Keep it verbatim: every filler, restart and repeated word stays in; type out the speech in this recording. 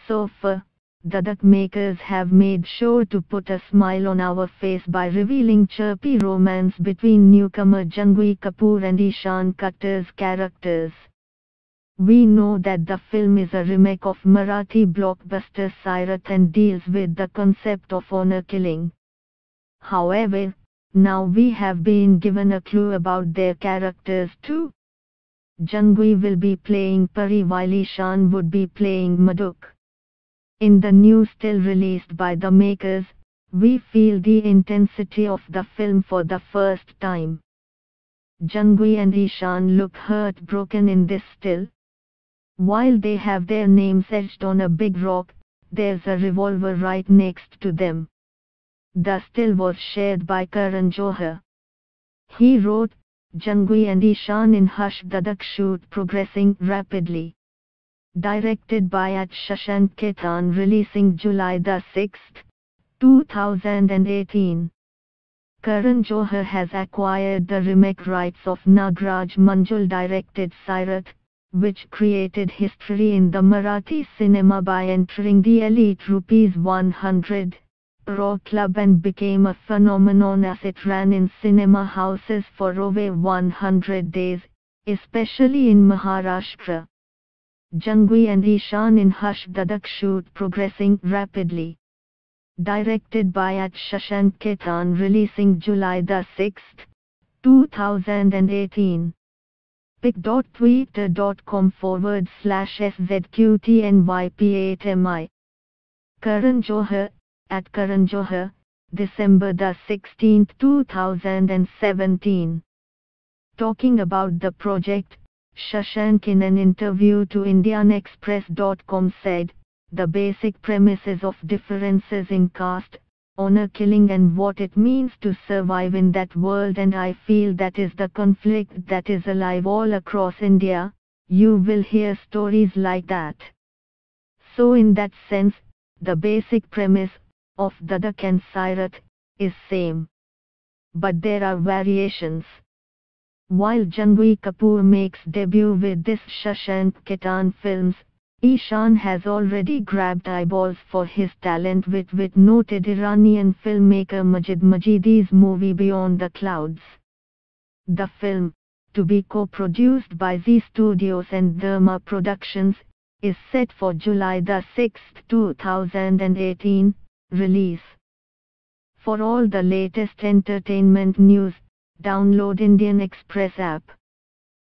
So far, the duck makers have made sure to put a smile on our face by revealing chirpy romance between newcomer Janhvi Kapoor and Ishaan Khatter's characters. We know that the film is a remake of Marathi blockbuster Sairat and deals with the concept of honor killing. However, now we have been given a clue about their characters too. Janhvi will be playing Pari while Ishaan would be playing Madhuk. In the new still released by the makers, we feel the intensity of the film for the first time. Janhvi and Ishaan look heartbroken in this still. While they have their names etched on a big rock, there's a revolver right next to them. The still was shared by Karan Johar. He wrote, Janhvi and Ishaan in Hush the Duck shoot progressing rapidly. Directed by at Shashank Khaitan, releasing July the sixth, two thousand eighteen. Karan Johar has acquired the remake rights of Nagraj Manjul directed Sairat, which created history in the Marathi cinema by entering the elite rupees one hundred crore club and became a phenomenon as it ran in cinema houses for over one hundred days, especially in Maharashtra. Janhvi and Ishaan in Hush the Duck shoot progressing rapidly. Directed by at Shashank Khaitan, releasing July the sixth, two thousand eighteen. pic.twitter.com forward slash SZQTNYP8MI. Karan Johar, at Karan Johar, December the sixteenth, two thousand seventeen. Talking about the project, Shashank in an interview to Indian Express dot com said, the basic premises of differences in caste, honor killing and what it means to survive in that world, and I feel that is the conflict that is alive all across India. You will hear stories like that. So in that sense, the basic premise of the Duck and Sairat is same. But there are variations. While Janhvi Kapoor makes debut with this Shashank Khaitan films, Ishaan has already grabbed eyeballs for his talent with, with noted Iranian filmmaker Majid Majidi's movie Beyond the Clouds. The film, to be co-produced by Zee Studios and Dharma Productions, is set for July the sixth, two thousand eighteen, release. For all the latest entertainment news, download Indian Express app.